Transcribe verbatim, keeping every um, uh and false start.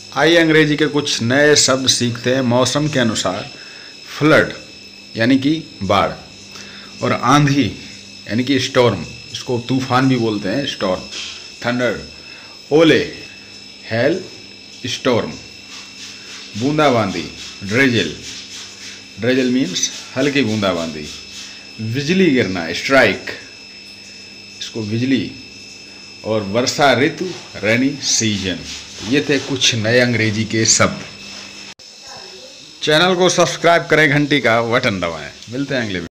आइए अंग्रेजी के कुछ नए शब्द सीखते हैं। मौसम के अनुसार फ्लड यानी कि बाढ़, और आंधी यानी कि स्टॉर्म, इसको तूफान भी बोलते हैं, स्टॉर्म, थंडर, ओले, हेल, स्टॉर्म, बूंदाबांदी, ड्रेजल, ड्रेजल मीन्स हल्की बूंदाबांदी, बिजली गिरना, स्ट्राइक, इसको बिजली, और वर्षा ऋतु, रेनी सीजन। ये थे कुछ नए अंग्रेजी के शब्द। चैनल को सब्सक्राइब करें, घंटी का बटन दबाएं। मिलते हैं अगले